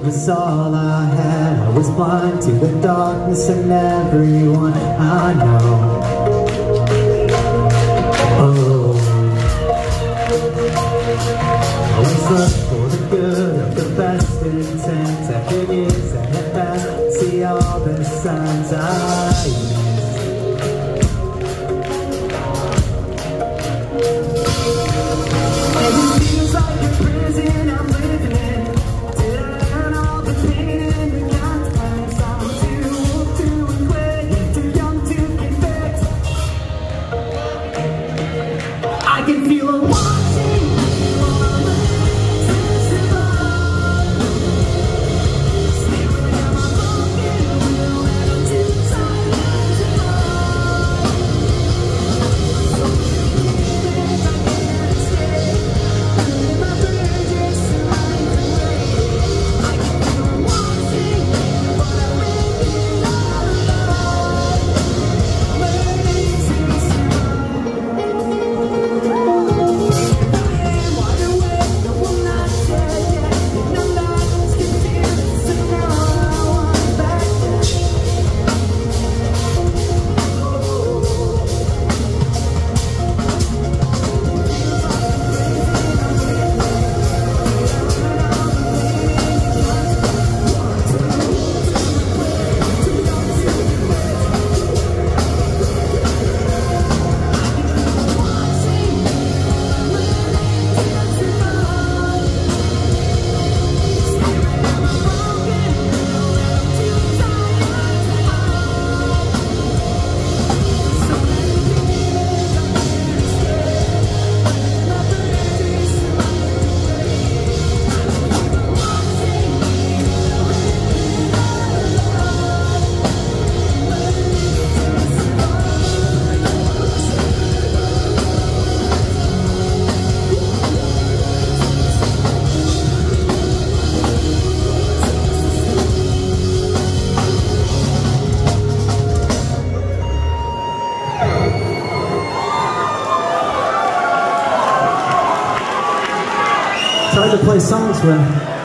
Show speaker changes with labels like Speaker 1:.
Speaker 1: was all I had. I was blind to the darkness and everyone I know. Oh, always look for the good of the best intent. After years I had found, see all the signs I missed. And it feels like a prison I'm living in. Did I earn all the pain and the consequence? I'm too old to quit, too young to confess. I can feel a watching trying to play songs with.